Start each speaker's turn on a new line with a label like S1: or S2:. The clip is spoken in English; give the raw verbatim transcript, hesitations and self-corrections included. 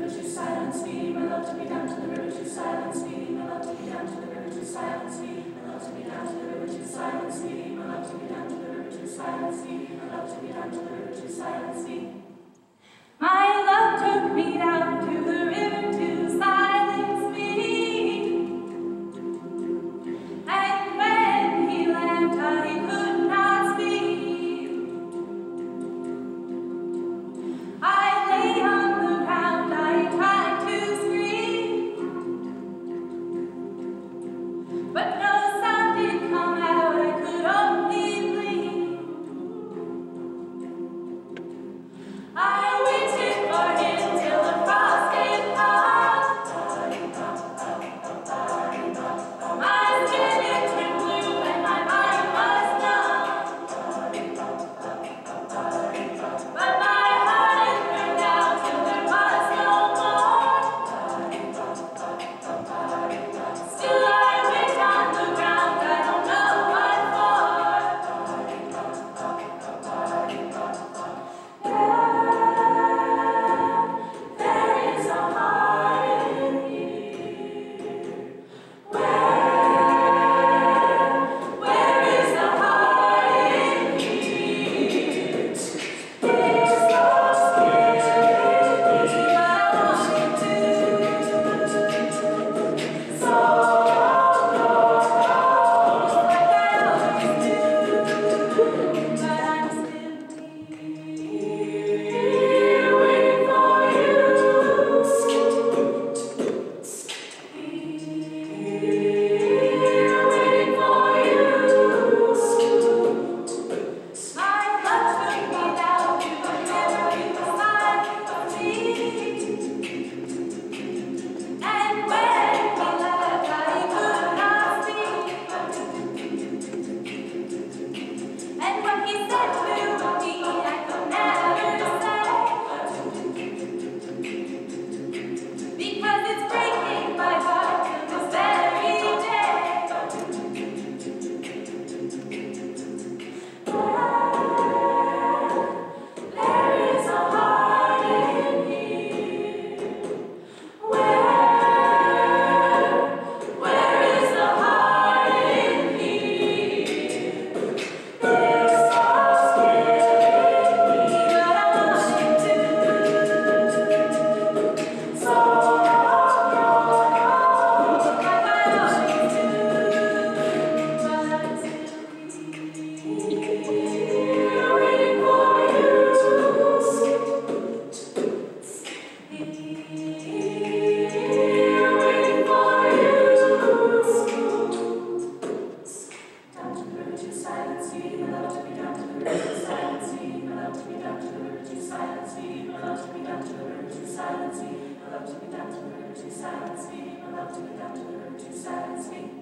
S1: My love took me down to the river to silence me, and when he left I could not speak. I lay on the ground, I tried to scream, but no sound did come out, I could only bleed. I waited for him till the frost came hard. My skin it turned blue and my mind was numb, but my heart it burned out till there was no more. Still I wait on the ground, I don't know what for. There, there is a heart in here. Where, where is the heart in here? It's so scary, but I want it to. So like I always do, but I'm still here waiting for you. Here waiting for you. My love took me down to the river beside me, and when he left I could not speak. And what he said to me I could never say, because it's breaking my heart to this very day. There, there is a heart in here. Where, where is the heart in here? It's so scary, but I want it to. So like I always do, but I'm still here waiting for you. Here waiting for you. Down to the river to silence me, my love to be down to the river to silence me, my love to be down to the river to silence me, my love to be down to the river to silence me, my love to be down to the river to silence me, my love to be down to the river to silence me.